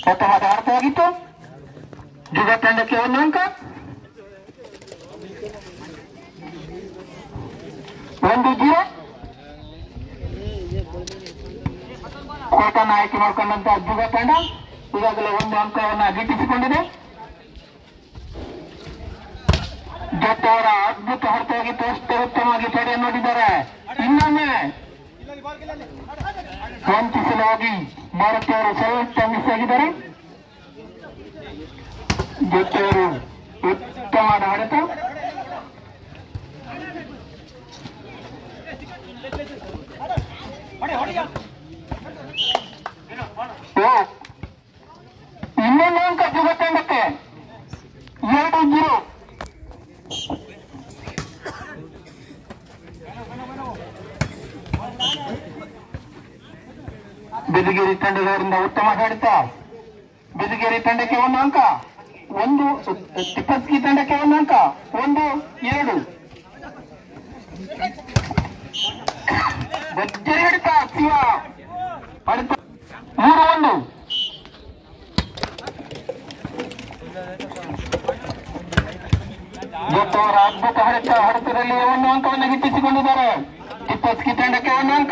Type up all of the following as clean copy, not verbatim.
ಉತ್ತಮವಾದ ಆಟವಾಗಿತ್ತು. ಜುಗ ತಂಡಕ್ಕೆ 1 ಅಂಕ. 1-0. ಕೋಟನ್ನು ಆಯ್ಕೆ ಮಾಡಿಕೊಂಡಂತ ಜುಗ ತಂಡ ಈಗಾಗಲೇ 1 ಅಂಕವನ್ನು ಗಿಟ್ಟಿಸಿಕೊಂಡಿದೆ. ಜೊತೆ ಅವರ ಅದ್ಭುತ ಹೊರತಾಗಿತ್ತು. ಅಷ್ಟೇ ಉತ್ತಮವಾಗಿ ತಡೆಯನ್ನು ನೋಡಿದ್ದಾರೆ. ಇನ್ನೊಮ್ಮೆ ವಂಚಿಸಲು ಹೋಗಿ ಭಾರತೀಯರು ಸ್ವಲ್ಪ ಮಿಸ್ ಆಗಿದ್ದಾರೆ. ಜೊತೆಯವರು ಉತ್ತಮವಾದ ಹೊಡೆತ. ಇನ್ನೊಂದು ಅಂಕ ಜುಗ ತಂಡಕ್ಕೆ 2-0. ಬಿದಿಗೇರಿ ತಂಡದವರಿಂದ ಉತ್ತಮ ಹೊಡೆತ. ಬಿದಿಗೇರಿ ತಂಡಕ್ಕೆ 1 ಅಂಕ. ತಿಪ್ಪಸ್ಗಿ ತಂಡಕ್ಕೆ 1 ಅಂಕ. 1-2. ಭರ್ಜರಿ ಹೊಡೆತ. ಶಿವ ಹೊಡೆತ 3-1. ಜೊತೆಯವರ ಅದ್ಭುತ ಹೊಡೆತದಲ್ಲಿ 1 ಅಂಕವನ್ನು ಗಿಟ್ಟಿಸಿಕೊಂಡಿದ್ದಾರೆ. ತಿಪ್ಪಸ್ಗಿ ತಂಡಕ್ಕೆ 1 ಅಂಕ.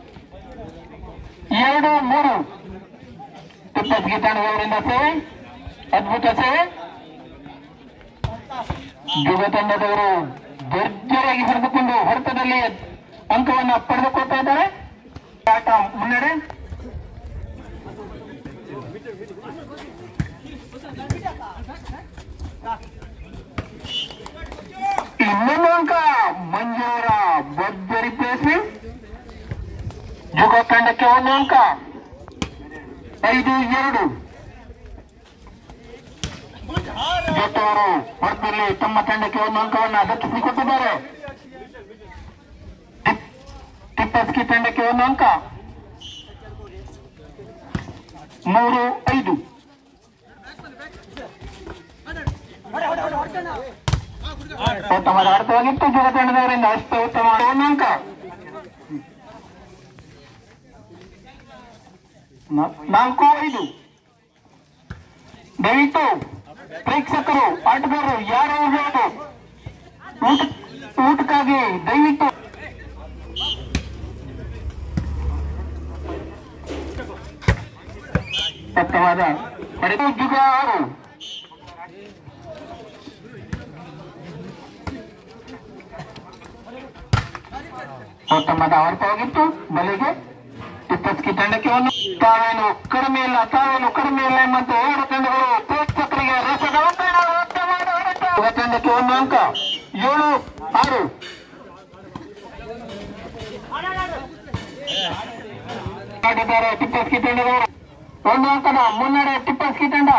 2-3. ತಿಪ್ಪಸ್ಗಿ ತಂಡದವರಿಂದ ಸೇವೆ, ಅದ್ಭುತ ಸೇವೆ. ಜುಗ ತಂಡದವರು ಭರ್ಜರಿಯಾಗಿ ಹೊಡೆದುಕೊಂಡು ಹೊಡೆತದಲ್ಲಿ ಅಂಕವನ್ನು ಪಡೆದುಕೊಳ್ತಾ ಇದ್ದಾರೆ. ಆಟ ಮುನ್ನಡೆ. ಇನ್ನೊಂದು ಅಂಕ ಮಂಜೂರ ಭರ್ಜರಿ ಪ್ಲೇಸ್ಮೆಂಟ್. ಜುಗ ತಂಡಕ್ಕೆ 1 ಅಂಕ. 5-2. ಜೊತೆಯವರು ಹೊರತಲ್ಲಿ ತಮ್ಮ ತಂಡಕ್ಕೆ 1 ಅಂಕವನ್ನು ದಕ್ಕಿಸಿಕೊಟ್ಟಿದ್ದಾರೆ. ತಿಪ್ಪಸ್ಗಿ ತಂಡಕ್ಕೆ 1 ಅಂಕ. 3-5. ಉತ್ತಮವಾದ ಆಟವಾಗಿತ್ತು ಜುಗ ತಂಡದವರಿಂದ. ಅಷ್ಟೇ ಉತ್ತಮ 1 ಅಂಕ. 4-5. ದಯವಿಟ್ಟು ಪ್ರೇಕ್ಷಕರು, ಆಟಗಾರರು ಯಾರು ಹೇಳೋದು ಊಟಕ್ಕಾಗಿ ದಯವಿಟ್ಟು ಉತ್ತಮವಾದ ಜುಗ 6. ಉತ್ತಮವಾದ ಹೊರತಾಗಿತ್ತು ಬಲಿಗೆ. ತಿಪ್ಪಸ್ಗಿ ತಂಡಕ್ಕೆ 1. ತಾವೇನು ಕಡಿಮೆ ಇಲ್ಲ ಎಂಬಂತೆ 2 ತಂಡಗಳು ಪ್ರೇಕ್ಷಕರಿಗೆ ರಸದ ಉತ್ತಮವಾದ ಹೊಡೆತ. ತಂಡಕ್ಕೆ 1 ಅಂಕ. 7-6. ಆಡಿದ್ದಾರೆ ತಿಪ್ಪಸ್ಗಿ ತಂಡದವರು. 1 ಅಂಕದ ಮುನ್ನಡೆ ತಿಪ್ಪಸ್ಗಿ ತಂಡ.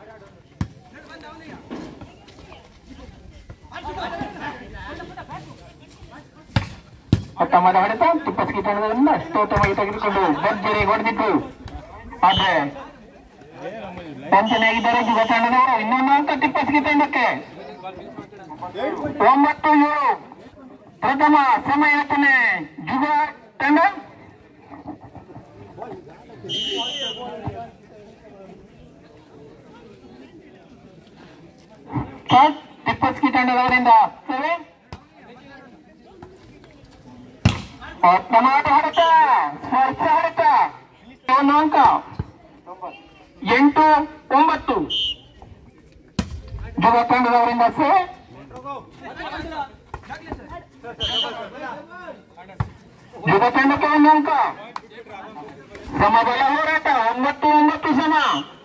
ಉತ್ತಮವಾದ ಹೊಡೆತ ತಿಪ್ಪಸ್ಗಿ ತಂಡದಿಂದ. ಅಷ್ಟು ಉತ್ತಮವಾಗಿ ತೆಗೆದುಕೊಂಡು ಭರ್ಜರಿ ಹೊಡೆದಿತ್ತು. ಆದ್ರೆ ವಂಚನೆಯಾಗಿದ್ದಾರೆ ಜುಗ ತಂಡದವರು. ಇನ್ನೊಂದು ಅಂಕ ತಿಪ್ಪಸ್ಗಿ ತಂಡಕ್ಕೆ. 9-7. ಪ್ರಥಮ ಸಮಯಾಚನೆ ಜುಗ ತಂಡ. ತಿಪ್ಪಸ್ಗಿ ತಂಡದವರಿಂದ ಸೇವೆ. ಉತ್ತಮವಾದ ಹೊಡೆತ. ಸ್ಪರ್ಶ ಹೊಡೆತ. 1 ಅಂಕ. 8-9. ಜುಗ ತಂಡದವರಿಂದ ಸೇವೆ. ಜುಗ ತಂಡಕ್ಕೆ 1 ಅಂಕ. ಸಮಬಲ ಹೋರಾಟ. 9-9 ಸಮ.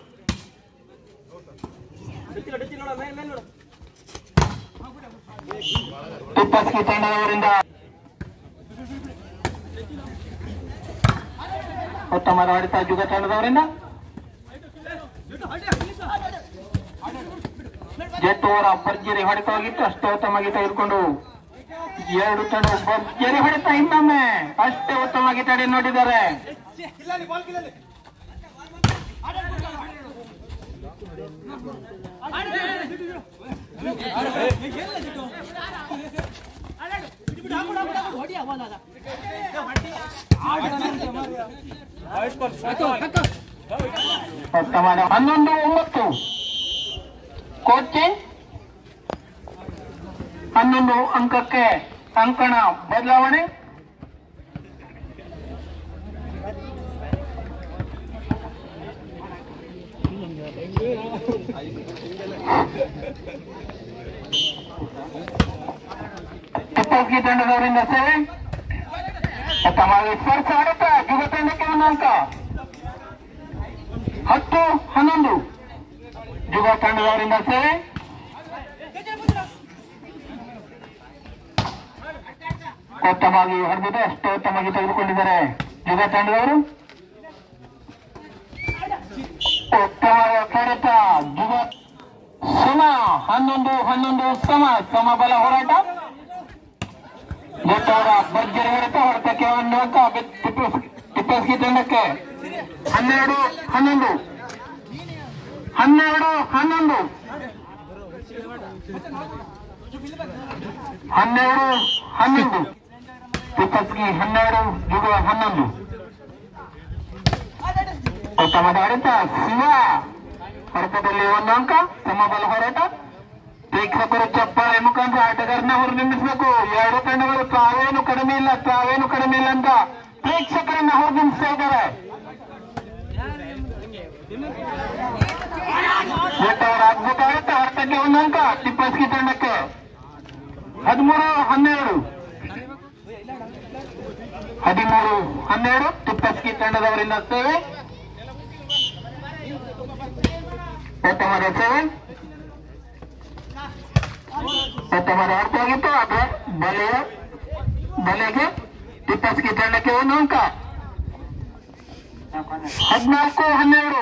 ತಿಪ್ಪಸ್ಗಿ ತಂಡದವರಿಂದ ಉತ್ತಮವಾದ ಹೊಡೆತ ಜುಗ ತಂಡದವರಿಂದ. ಜೆಟ್ಟೋರ ಭರ್ಜರಿ ಹೊಡೆತವಾಗಿತ್ತು. ಅಷ್ಟೇ ಉತ್ತಮವಾಗಿ ತೆಗೆದುಕೊಂಡು 2 ತಂಡ ಭರ್ಜರಿ ಹೊಡೆತ. ಇನ್ನೊಮ್ಮೆ ಅಷ್ಟೇ ಉತ್ತಮವಾಗಿ ತಡೆ ನೋಡಿದ್ದಾರೆ. ವರ್ತಮಾನ 11-9 ಕೋಚಿಂಗ್ 11 ಅಂಕಕ್ಕೆ ಅಂಕಣ ಬದಲಾವಣೆ. ಟಿಪ್ಪಸ್ಗಿ ತಂಡದವರಿಂದ ಸೇವೆ ಸ್ಪರ್ಶ ಆಡುತ್ತಾ ಯುವ ತಂಡಕ್ಕೆ 1 ಅಂಕ. 10-11 ಯುವ ತಂಡದವರಿಂದ ಸೇವೆ. ಉತ್ತಮವಾಗಿ ಹೊಡೆದಿದೆ, ಅಷ್ಟು ಉತ್ತಮವಾಗಿ ತೆಗೆದುಕೊಂಡಿದ್ದಾರೆ ಯುವ ತಂಡದವರು. ಉತ್ತಮವಾದ ಕಡಿತ ಯುವ ಸಮ 11-11 ಸಮ ಬಲ ಹೋರಾಟ. ಅವರ ಭರ್ಜರಿ ಹೊಡೆತ, ಹೊಡೆತಕ್ಕೆ 1 ಅಂಕ ಟಿಪ್ಪಸ್ಗಿ ತಂಡಕ್ಕೆ. 12-11 ಟಿಪ್ಪಸ್ಗಿ 12 ಯುಗ 11. ಉತ್ತಮದ ಹೊಡೆತ ಶಿವ, ಹೊಡೆತದಲ್ಲಿ 1 ಅಂಕ ಸಮಬಲ ಹೋರಾಟ. ಪ್ರೇಕ್ಷಕರು ಚಪ್ಪಾಳೆ ಮುಖಾಂತರ ಆಟಗಾರನ ಹೊರನಿಂದಿಸಬೇಕು. 2 ತಂಡಗಳು ತಾವೇನು ಕಡಿಮೆ ಇಲ್ಲ ಅಂತ ಪ್ರೇಕ್ಷಕರನ್ನ ಹೊರನಿಂದಿಸ್ತಾ ಇದ್ದಾರೆ. ಅವರ ಅದ್ಭುತ ಹೊಡೆತ, ಹೊರತಕ್ಕೆ 1 ಅಂಕ ಟಿಪ್ಪಸ್ಗಿ ತಂಡಕ್ಕೆ. 13-12 ಟಿಪ್ಪಸ್ಗಿ ತಂಡದವರಿಂದ ಸೇವೆ. ಉತ್ತಮದ ಸೇವೆ, ಉತ್ತಮದ ಅರ್ಥವಾಗಿತ್ತು. ಆದರೆ ಬಲೆಗೆ ಟಿಪ್ಪಸ್ಗಿ ತಂಡಕ್ಕೆ 1 ಅಂಕ. 14-12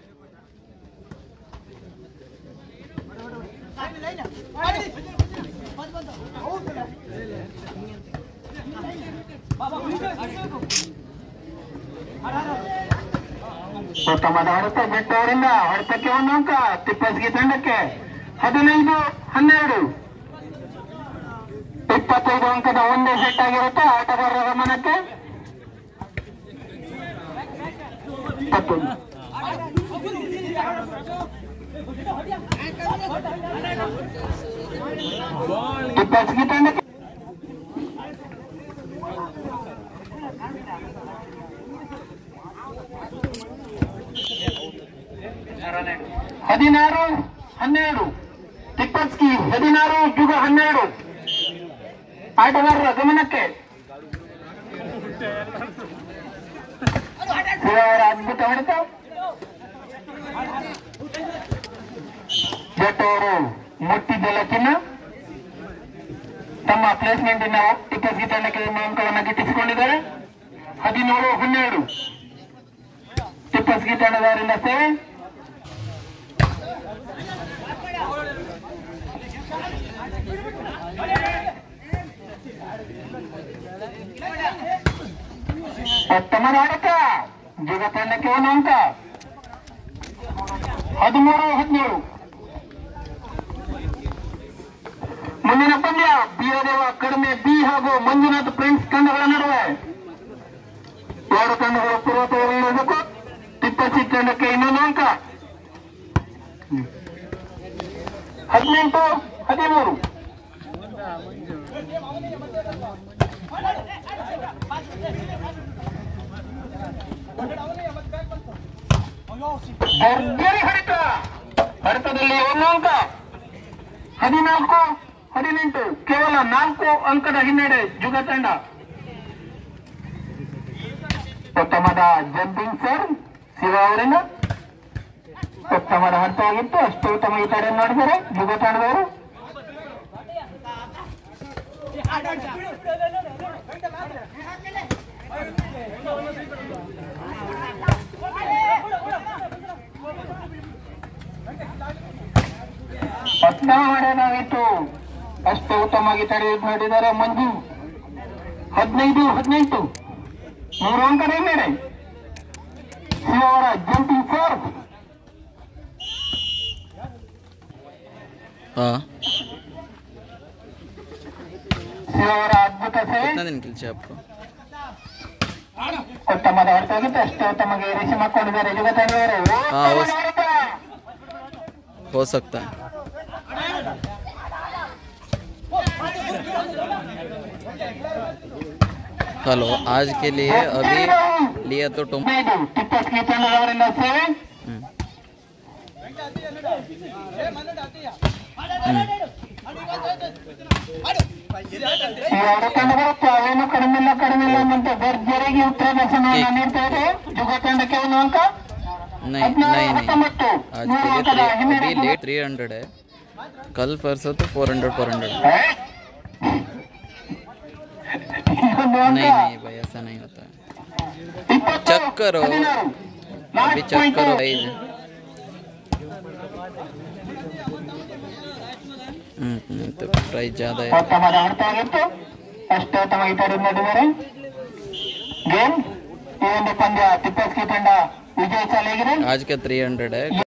ಉತ್ತಮದ ಹೊಡೆತ ಬಿಟ್ಟವರಿಂದ ಹೊಡೆತಕ್ಕೆ 1 ಅಂಕ ಟಿಪ್ಪಸ್ಗಿ ತಂಡಕ್ಕೆ. 15-12 25 ಅಂಕದ ಒಂದೇ ಸೆಟ್ ಆಗಿರುತ್ತೆ ಆಟಗಾರರ ಗಮನಕ್ಕೆ. 11 ಟಿಪ್ಪಸ್ಗಿ ತಂಡಕ್ಕೆ. 16-12 ಟಿಪ್ಪಸ್ಗಿ 16 ಯುಗ 12 ಆಟಗಾರರ ಗಮನಕ್ಕೆ. ಅವರ ಅದ್ಭುತ ಹೊಡೆತ. ಜಟ್ಟವರು ಮುಟ್ಟಿದ್ದೆಲ್ಲ ಚಿನ್ನ. ತಮ್ಮ ಪ್ಲೇಸ್ಮೆಂಟಿನ ಟಿಪ್ಪಸ್ಗಿ ತಂಡಕ್ಕೆ ಅಂಕವನ್ನು ಗಿಟ್ಟಿಸಿಕೊಂಡಿದ್ದಾರೆ. 17-12 ಟಿಪ್ಪಸ್ಗಿ ತಂಡದವರಿಂದ ಸೇವೆ. ಉತ್ತಮದ ಹೊಡೆತ ಯುವ ತಂಡಕ್ಕೆ 1 ಅಂಕ. 13-17 ಮುಂದಿನ ಪಂದ್ಯ ಬೀರದೇವ ಕಡಿಮೆ ಬಿ ಹಾಗೂ ಮಂಜುನಾಥ್ ಫ್ರೆಂಡ್ಸ್ ತಂಡಗಳ ನಡುವೆ. 2 ತಂಡಗಳು ಪೂರ್ವ ತಗೊಳ್ಳಬೇಕು. ಟಿಪ್ಪಸ್ಗಿ ತಂಡಕ್ಕೆ 1 ಅಂಕ. 18-13 ಭರ್ಜರಿ ಹೊಡೆತ, ಹೊಡೆತದಲ್ಲಿ 1 ಅಂಕ. 14-18 ಕೇವಲ 4 ಅಂಕದ ಹಿನ್ನಡೆ ಜುಗ ತಂಡ. ಉತ್ತಮದ ಜಂಪಿಂಗ್ ಸರ್ವ್ ಶಿವ ಅವರಿಂದ. ಉತ್ತಮದ ಹಂತವಾಗಿತ್ತು, ಅಷ್ಟು ಉತ್ತಮ ಈ ತಡೆ ನೋಡಿದರೆ ಜುಗ ತಂಡದವರು. ಮಾಡಲಾಗಿತ್ತು, ಅಷ್ಟು ಉತ್ತಮವಾಗಿ ತಡೆ ನೋಡಿದರೆ ಮಂಜು. 15-18 3 ಅಂಕದ ಹಿನ್ನಡೆ. ಶಿವ ಅವರ ಜಂಪಿಂಗ್ ಸರ್ವ್. शिव और अद्भुत से ಉತ್ತಮದ ಹೊರತಾಗಿತ್ತು ಅಷ್ಟು ತಮಗೆ ರಿಸಿ ಮಾಡ್ಕೊಂಡಿದ್ದಾರೆ ಯುಗ ತಂಡವರು. हो सकता है. हेलो, आज के लिए अभी लिया तो तुम ಎರಡು ತಂಡಗಳು ತಾವೇನು ಕಡಿಮೆ ಇಲ್ಲ ಅನ್ನಂತೆ ಭರ್ಜರಿಗೆ ಉತ್ತರ ನೀಡ್ತಾ ಇದೆ. ಯುಗ ತಂಡಕ್ಕೆ ಒಂದು ಅಂಕ. नहीं नहीं नहीं, आज के लिए अभी लेट 300 है, कल परसों तो 400 नहीं नहीं भाई, ऐसा नहीं होता है. चेक करो, अभी चेक करो भाई. तो प्राइस ज़्यादा है. ಅಷ್ಟೇ ತಮಗೆ ನಡೆದರೆ ಗೇಮ್ ಈ ಒಂದು ಪಂದ್ಯ ಟಿಪ್ಪಸ್ಕಿ ತಂಡ ವಿಜಯ ಚಾಲಿಯಾಗಿದೆ. आज का 300 है.